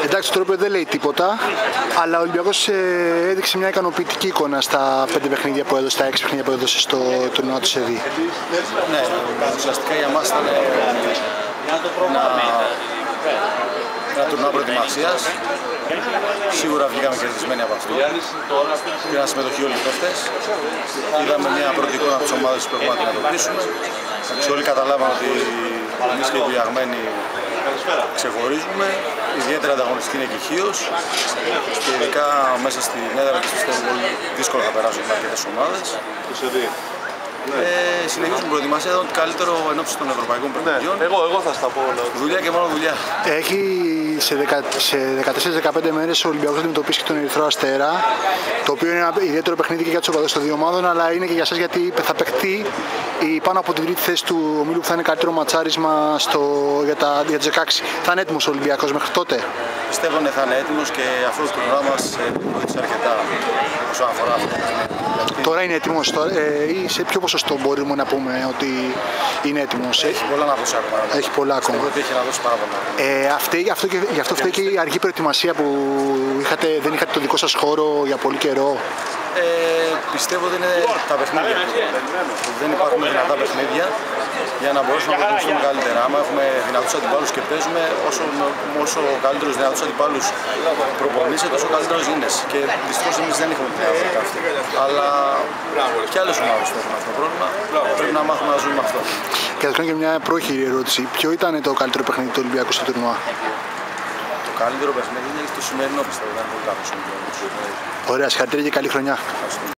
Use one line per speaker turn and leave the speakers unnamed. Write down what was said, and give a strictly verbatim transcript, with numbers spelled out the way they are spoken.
Εντάξει, το τρόπο δεν λέει τίποτα, αλλά ο Ολυμπιακός ε, έδειξε μια ικανοποιητική εικόνα στα πέντε παιχνίδια που έδωσε, στα έξι παιχνίδια που έδωσε στο τουρνουά του ΣΕΔΙ.
Ναι, ουσιαστικά για μας ήταν ένα, ένα τουρνουά προετοιμασίας. Σίγουρα βγήκαμε κερδισμένοι από αυτό. Πήραν συμμετοχή όλοι οι παίκτες. Είδαμε μια πρώτη εικόνα από τις ομάδες που έχουμε να αντιμετωπίσουμε. Όλοι καταλάβαμε ότι εμείς και οι διαγμένοι ξεχωρίζουμε. Ιδιαίτερα ανταγωνιστική είναι και η Χίος. Και ειδικά μέσα στην έδρα της πιστεύω πολύ δύσκολα θα περάσουν αρκετές ομάδες. Ε, συνεχίζουμε την προετοιμασία, εδώ το καλύτερο ενόψει των ευρωπαϊκών παιχνιδιών.
Ναι, εγώ, εγώ θα στα πω.
Δουλειά και μόνο δουλειά.
Έχει σε, δεκα, σε δεκατέσσερις δεκαπέντε μέρες ο Ολυμπιακός αντιμετωπίσει και τον Ερυθρό Αστέρα, το οποίο είναι ένα ιδιαίτερο παιχνίδι και για τους οπαδούς των δύο ομάδων, αλλά είναι και για σας γιατί θα παιχτεί η πάνω από την τρίτη θέση του ομίλου που θα είναι καλύτερο ματσάρισμα στο, για, τα, για τους δεκαέξι. Θα είναι έτοιμος ο Ολυμπιακός μέχρι τότε?
Πιστεύω ότι θα είναι έτοιμος και αυτό το πρόγραμμα μας βοήθησε αρκετά όσον αφορά αυτό το παιχνίδι.
Τώρα είναι έτοιμος τώρα, ε, ή σε ποιο ποσοστό μπορούμε να πούμε ότι είναι έτοιμος?
Έχει πολλά να δώσει ακόμα.
Έχει πολλά ακόμα.
Πιστεύω ότι έχει να δώσει πάρα πολλά.
Ε, αυτή, αυτό και, γι' αυτό φταίει και η αργή προετοιμασία που είχατε, δεν είχατε το δικό σας χώρο για πολύ καιρό.
Ε, πιστεύω ότι είναι τα παιχνίδια. Δεν υπάρχουν δυνατά παιχνίδια για να μπορέσουμε να προχωρήσουμε καλύτερα. Άμα έχουμε δυνατούς αντιπάλους και παίζουμε, όσο, όσο καλύτερους δυνατούς αντιπάλους προπονείσαι, τόσο καλύτερος γίνεσαι. Και δυστυχώς εμείς δεν έχουμε την δυνατότητα αυτή. Αλλά και άλλες ομάδες που έχουν αυτό το πρόβλημα, πρέπει να μάθουμε να ζούμε με αυτό.
Και θα κάνω και μια πρόχειρη ερώτηση. Ποιο ήταν το καλύτερο παιχνίδι του Ολυμπιακού στο τουρνουά?
Το καλύτερο παιχνίδι είναι το σημερινό, πιστεύω. Ήταν πολύ καλό.
Ωραία, συγχαρητήρια και καλή χρονιά.